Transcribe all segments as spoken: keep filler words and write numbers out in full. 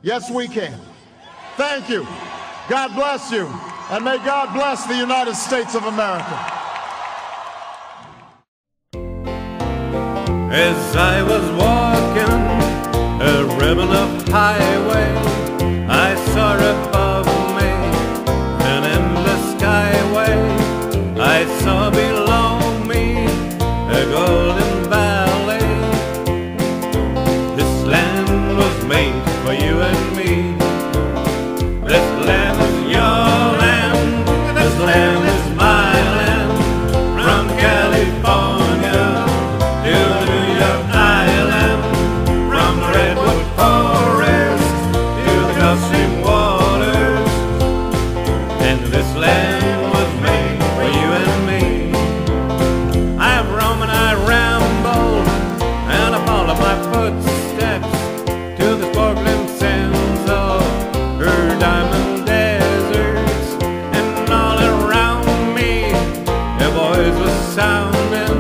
Yes, we can. Thank you. God bless you. And may God bless the United States of America. As I was walking a ribbon of highway, I saw above me an endless skyway. I saw below me a golden valley. This land was made for you and me. This land is your land. This land is my land. From California to the New York Island, from the redwood forest to the Gulf Stream waters. And this land was made for you and me. I have roamed and I rambled, and I followed my footsteps to the sparkling sands of her diamond deserts. And all around me their voice was sounding.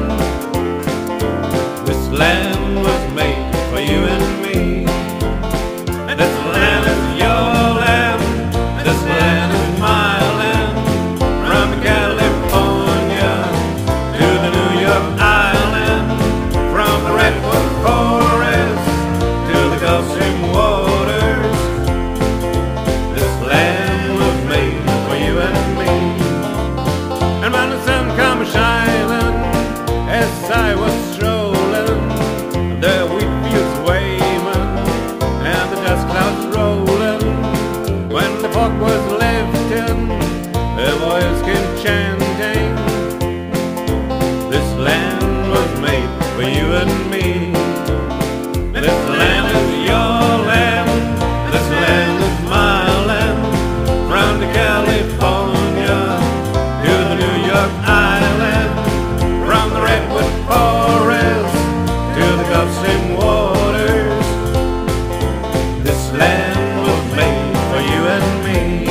This land was made for you and me. This land is your land. This land is my land. From California to the New York Island, from the redwood forest to the Gulf Stream waters. This land was made for you and me. And when the sun comes shining, as I was strolling, the wheat fields waving and the dust clouds rolling, when the fog was lifting, a voice came chanting. This land was made for you and me. This land is your land. This land is my land. From the California to the New York Island, from the redwood forest to the Gulf Stream waters. This land was made for you and me.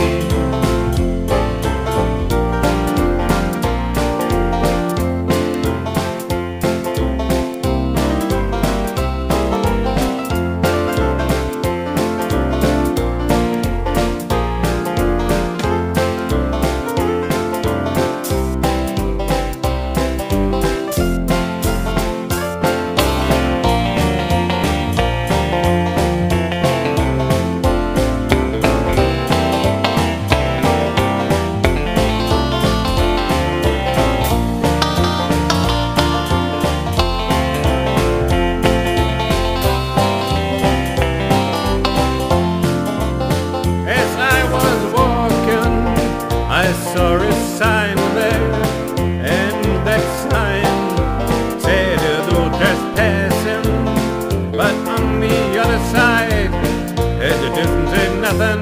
As I was walking, I saw a sign there, and that sign said no trespassing. But on the other side, it didn't say nothing.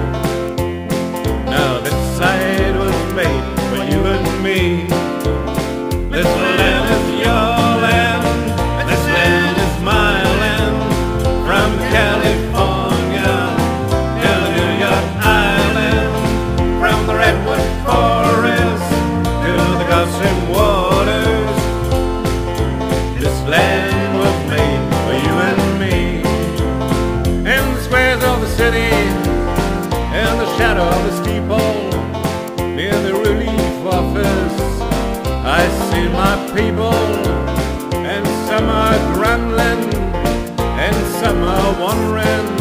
Now that side was made for you and me. This land is your land. This land is my land. From California to the New York Island, from the redwood forest to the Gulf Stream waters. This land was made for you and me. In the squares of the city, in the shadow of the steeple, near the relief office, I see my people, and some are grumbling, and some are wondering.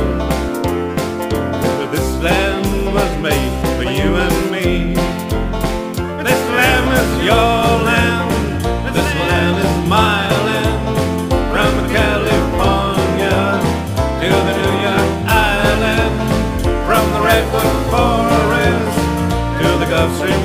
This land was made for you and me. This land is your land. This land is my land. From California to the New York Island, from the redwood forest to the Gulf Stream